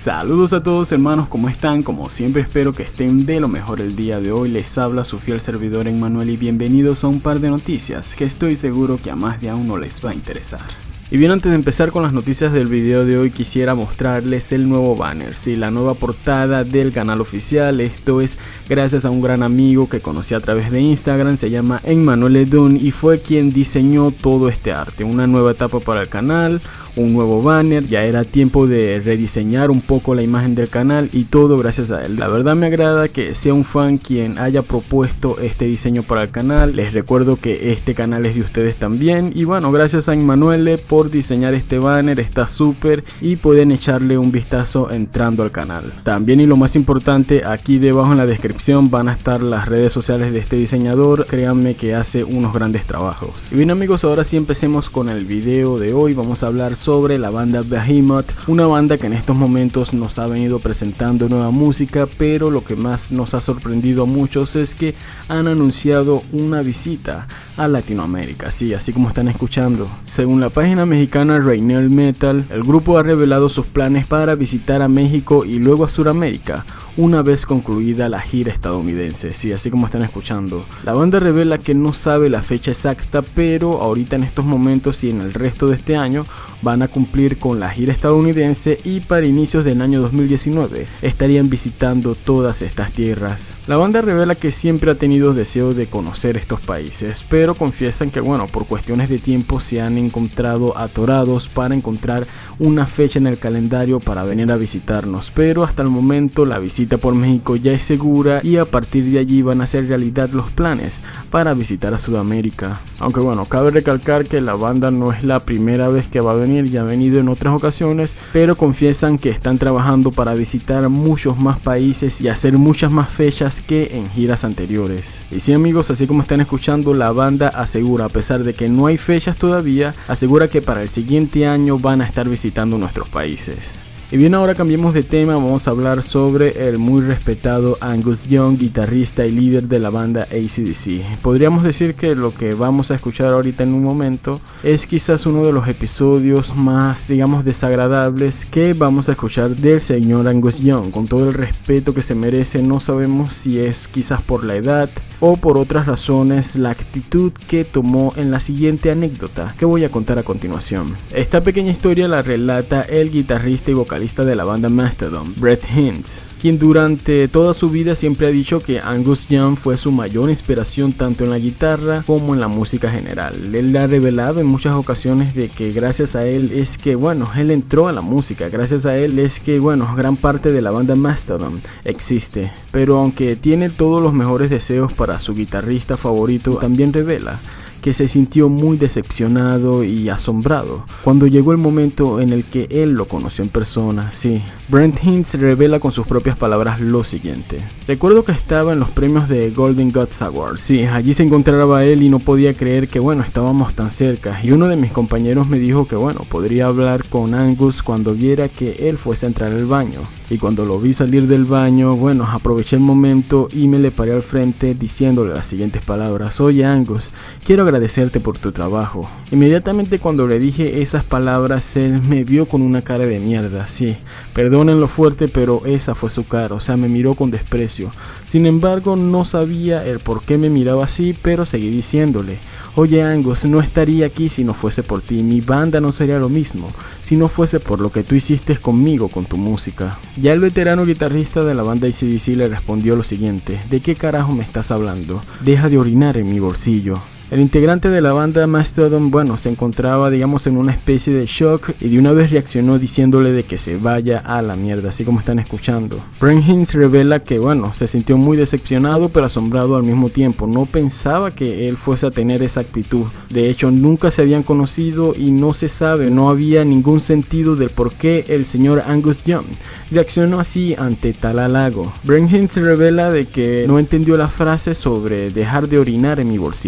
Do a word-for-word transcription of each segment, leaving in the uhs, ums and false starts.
Saludos a todos hermanos, ¿cómo están? Como siempre espero que estén de lo mejor el día de hoy. Les habla su fiel servidor Emmanuel y bienvenidos a un par de noticias que estoy seguro que a más de a uno les va a interesar. Y bien, antes de empezar con las noticias del video de hoy quisiera mostrarles el nuevo banner, sí, la nueva portada del canal oficial. Esto es gracias a un gran amigo que conocí a través de Instagram, se llama Emmanuel Edun y fue quien diseñó todo este arte. Una nueva etapa para el canal, un nuevo banner, ya era tiempo de rediseñar un poco la imagen del canal y todo gracias a él. La verdad me agrada que sea un fan quien haya propuesto este diseño para el canal. Les recuerdo que este canal es de ustedes también y bueno, gracias a Emmanuel por diseñar este banner, está súper y pueden echarle un vistazo entrando al canal. También, y lo más importante, aquí debajo en la descripción van a estar las redes sociales de este diseñador. Créanme que hace unos grandes trabajos. Y bien amigos, ahora sí empecemos con el video de hoy. Vamos a hablar sobre la banda Behemoth, una banda que en estos momentos nos ha venido presentando nueva música, pero lo que más nos ha sorprendido a muchos es que han anunciado una visita a Latinoamérica. Sí, así como están escuchando. Según la página mexicana Rainier Metal, el grupo ha revelado sus planes para visitar a México y luego a Sudamérica una vez concluida la gira estadounidense. Sí, así como están escuchando. La banda revela que no sabe la fecha exacta, pero ahorita en estos momentos y en el resto de este año van a cumplir con la gira estadounidense y para inicios del año dos mil diecinueve estarían visitando todas estas tierras. La banda revela que siempre ha tenido deseo de conocer estos países, pero confiesan que bueno, por cuestiones de tiempo se han encontrado atorados para encontrar una fecha en el calendario para venir a visitarnos, pero hasta el momento la visita por México ya es segura y a partir de allí van a hacer realidad los planes para visitar a Sudamérica. Aunque bueno, cabe recalcar que la banda no es la primera vez que va a venir, ya ha venido en otras ocasiones, pero confiesan que están trabajando para visitar muchos más países y hacer muchas más fechas que en giras anteriores. Y sí amigos, así como están escuchando, la banda asegura, a pesar de que no hay fechas todavía, asegura que para el siguiente año van a estar visitando nuestros países. Y bien, ahora cambiemos de tema, vamos a hablar sobre el muy respetado Angus Young, guitarrista y líder de la banda A C D C. Podríamos decir que lo que vamos a escuchar ahorita en un momento es quizás uno de los episodios más, digamos, desagradables que vamos a escuchar del señor Angus Young. Con todo el respeto que se merece, no sabemos si es quizás por la edad o por otras razones la actitud que tomó en la siguiente anécdota que voy a contar a continuación. Esta pequeña historia la relata el guitarrista y vocalista de la banda Mastodon, Brett Hintz, quien durante toda su vida siempre ha dicho que Angus Young fue su mayor inspiración tanto en la guitarra como en la música general. Él ha revelado en muchas ocasiones de que gracias a él es que bueno, él entró a la música, gracias a él es que bueno, gran parte de la banda Mastodon existe. Pero aunque tiene todos los mejores deseos para su guitarrista favorito, también revela que se sintió muy decepcionado y asombrado cuando llegó el momento en el que él lo conoció en persona. Sí, Brett Hintz revela con sus propias palabras lo siguiente: recuerdo que estaba en los premios de Golden Gods Awards, sí, allí se encontraba él y no podía creer que bueno, estábamos tan cerca, y uno de mis compañeros me dijo que bueno, podría hablar con Angus cuando viera que él fuese a entrar al baño. Y cuando lo vi salir del baño, bueno, aproveché el momento y me le paré al frente diciéndole las siguientes palabras: oye Angus, quiero agradecerte por tu trabajo. Inmediatamente cuando le dije esas palabras, él me vio con una cara de mierda. Sí, perdonen lo fuerte, pero esa fue su cara, o sea, me miró con desprecio. Sin embargo, no sabía el por qué me miraba así, pero seguí diciéndole: oye Angus, no estaría aquí si no fuese por ti, mi banda no sería lo mismo si no fuese por lo que tú hiciste conmigo con tu música. Ya el veterano guitarrista de la banda A C D C le respondió lo siguiente: ¿de qué carajo me estás hablando? Deja de orinar en mi bolsillo. El integrante de la banda Mastodon, bueno, se encontraba, digamos, en una especie de shock y de una vez reaccionó diciéndole de que se vaya a la mierda, así como están escuchando. Brett Hintz revela que, bueno, se sintió muy decepcionado pero asombrado al mismo tiempo. No pensaba que él fuese a tener esa actitud. De hecho, nunca se habían conocido y no se sabe, no había ningún sentido del por qué el señor Angus Young reaccionó así ante tal halago. Brett Hintz revela de que no entendió la frase sobre dejar de orinar en mi bolsillo, frase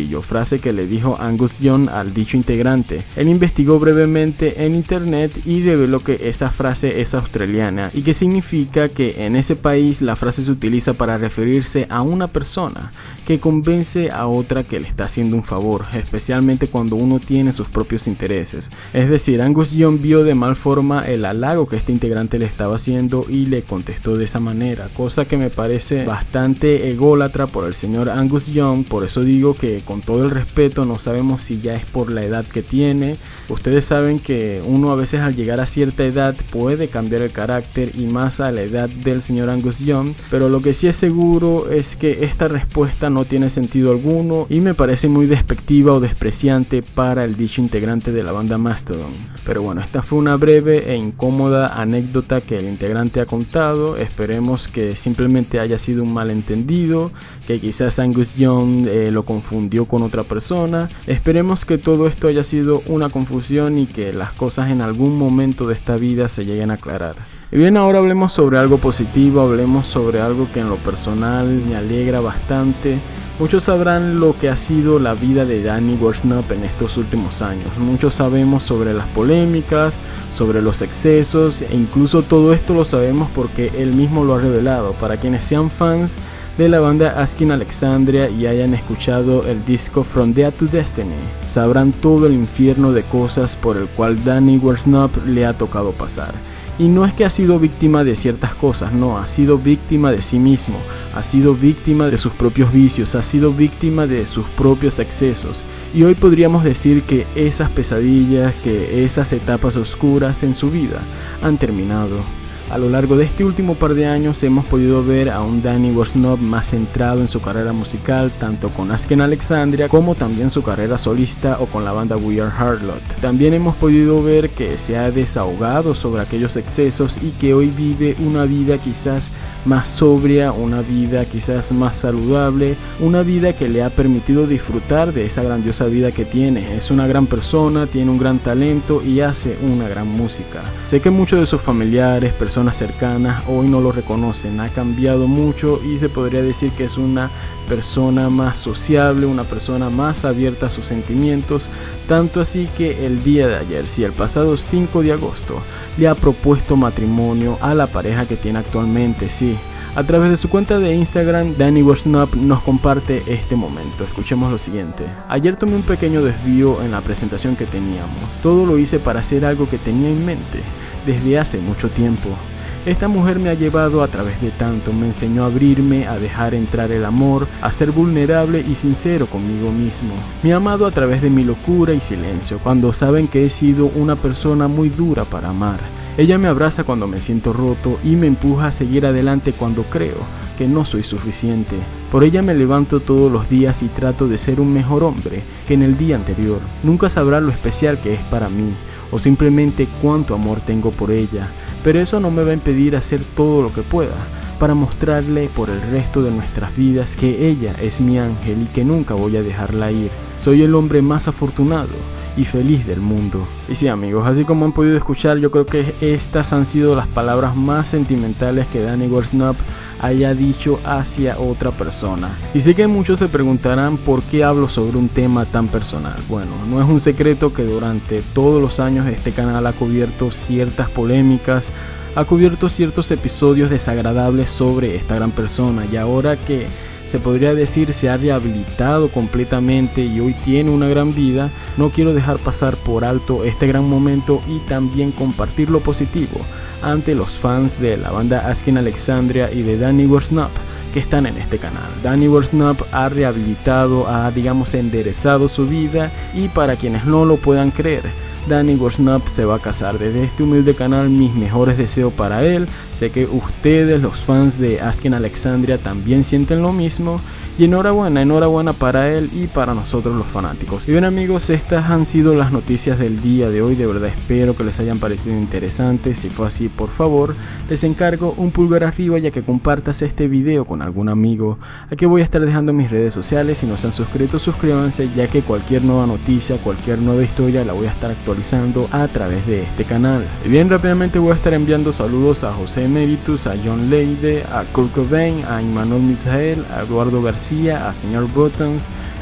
frase que le dijo Angus Young al dicho integrante. Él investigó brevemente en internet y reveló que esa frase es australiana y que significa que en ese país la frase se utiliza para referirse a una persona que convence a otra que le está haciendo un favor, especialmente cuando uno tiene sus propios intereses. Es decir, Angus Young vio de mal forma el halago que este integrante le estaba haciendo y le contestó de esa manera, cosa que me parece bastante ególatra por el señor Angus Young. Por eso digo que, con todo el respeto, no sabemos si ya es por la edad que tiene. Ustedes saben que uno a veces al llegar a cierta edad puede cambiar el carácter, y más a la edad del señor Angus Young, pero lo que sí es seguro es que esta respuesta no tiene sentido alguno y me parece muy despectiva o despreciante para el dicho integrante de la banda Mastodon. Pero bueno, esta fue una breve e incómoda anécdota que el integrante ha contado. Esperemos que simplemente haya sido un malentendido, que quizás Angus Young eh, lo confundió con otra persona. Esperemos que todo esto haya sido una confusión y que las cosas en algún momento de esta vida se lleguen a aclarar. Y bien, ahora hablemos sobre algo positivo, hablemos sobre algo que en lo personal me alegra bastante. Muchos sabrán lo que ha sido la vida de Danny Worsnop en estos últimos años. Muchos sabemos sobre las polémicas, sobre los excesos, e incluso todo esto lo sabemos porque él mismo lo ha revelado. Para quienes sean fans de la banda Asking Alexandria y hayan escuchado el disco From Death to Destiny, sabrán todo el infierno de cosas por el cual Danny Worsnop le ha tocado pasar. Y no es que ha sido víctima de ciertas cosas, no, ha sido víctima de sí mismo, ha sido víctima de sus propios vicios, ha sido víctima de sus propios excesos. Y hoy podríamos decir que esas pesadillas, que esas etapas oscuras en su vida han terminado. A lo largo de este último par de años hemos podido ver a un Danny Worsnop más centrado en su carrera musical, tanto con Asking Alexandria como también su carrera solista o con la banda We Are Harlot. También hemos podido ver que se ha desahogado sobre aquellos excesos y que hoy vive una vida quizás más sobria, una vida quizás más saludable, una vida que le ha permitido disfrutar de esa grandiosa vida que tiene. Es una gran persona, tiene un gran talento y hace una gran música. Sé que muchos de sus familiares, personas cercanas, hoy no lo reconocen. Ha cambiado mucho y se podría decir que es una persona más sociable, una persona más abierta a sus sentimientos, tanto así que el día de ayer, sí, el pasado cinco de agosto, le ha propuesto matrimonio a la pareja que tiene actualmente. Sí, a través de su cuenta de Instagram, Danny Worsnop nos comparte este momento. Escuchemos lo siguiente: ayer tomé un pequeño desvío en la presentación que teníamos. Todo lo hice para hacer algo que tenía en mente desde hace mucho tiempo. Esta mujer me ha llevado a través de tanto, me enseñó a abrirme, a dejar entrar el amor, a ser vulnerable y sincero conmigo mismo. Me ha amado a través de mi locura y silencio, cuando saben que he sido una persona muy dura para amar. Ella me abraza cuando me siento roto y me empuja a seguir adelante cuando creo que no soy suficiente. Por ella me levanto todos los días y trato de ser un mejor hombre que en el día anterior. Nunca sabrá lo especial que es para mí, o simplemente cuánto amor tengo por ella, pero eso no me va a impedir hacer todo lo que pueda para mostrarle por el resto de nuestras vidas que ella es mi ángel y que nunca voy a dejarla ir. Soy el hombre más afortunado y feliz del mundo. Y sí, amigos, así como han podido escuchar, yo creo que estas han sido las palabras más sentimentales que Danny Worsnop haya dicho hacia otra persona. Y sé que muchos se preguntarán por qué hablo sobre un tema tan personal. Bueno, no es un secreto que durante todos los años este canal ha cubierto ciertas polémicas, ha cubierto ciertos episodios desagradables sobre esta gran persona, y ahora que se podría decir se ha rehabilitado completamente y hoy tiene una gran vida, no quiero dejar pasar por alto este gran momento y también compartir lo positivo ante los fans de la banda Asking Alexandria y de Danny Worsnop que están en este canal. Danny Worsnop ha rehabilitado, ha digamos enderezado su vida, y para quienes no lo puedan creer, Danny Worsnop se va a casar. Desde este humilde canal mis mejores deseos para él. Sé que ustedes, los fans de Asking Alexandria, también sienten lo mismo, y enhorabuena, enhorabuena para él y para nosotros los fanáticos. Y bien, amigos, estas han sido las noticias del día de hoy. De verdad espero que les hayan parecido interesantes. Si fue así, por favor, les encargo un pulgar arriba, ya que compartas este video con algún amigo. Aquí voy a estar dejando mis redes sociales. Si no se han suscrito, suscríbanse, ya que cualquier nueva noticia, cualquier nueva historia la voy a estar actualizando a través de este canal. Y bien, rápidamente voy a estar enviando saludos a José Emeritus, a John Leide, a Kurt Cobain, a Immanuel Misael, a Eduardo García, a Señor Buttons,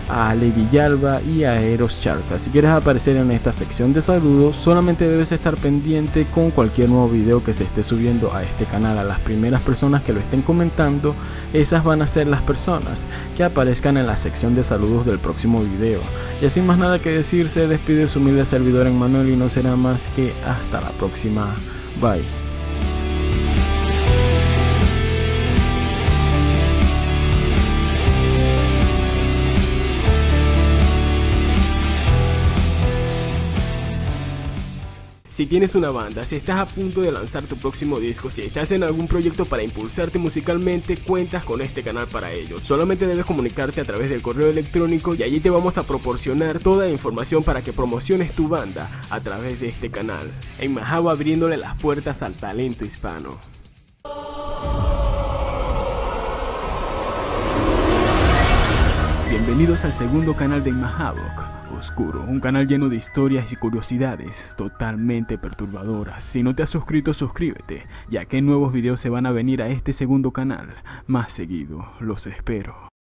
a Ale Villalba y a Eros Charca. Si quieres aparecer en esta sección de saludos, solamente debes estar pendiente con cualquier nuevo video que se esté subiendo a este canal. A las primeras personas que lo estén comentando, esas van a ser las personas que aparezcan en la sección de saludos del próximo video. Y sin más nada que decir, se despide su humilde servidor Emmanuel y no será más que hasta la próxima. Bye. Si tienes una banda, si estás a punto de lanzar tu próximo disco, si estás en algún proyecto para impulsarte musicalmente, cuentas con este canal para ello. Solamente debes comunicarte a través del correo electrónico y allí te vamos a proporcionar toda la información para que promociones tu banda a través de este canal. En Majabo, abriéndole las puertas al talento hispano. Bienvenidos al segundo canal de Inmahabok Oscuro, un canal lleno de historias y curiosidades totalmente perturbadoras. Si no te has suscrito, suscríbete, ya que nuevos videos se van a venir a este segundo canal más seguido. Los espero.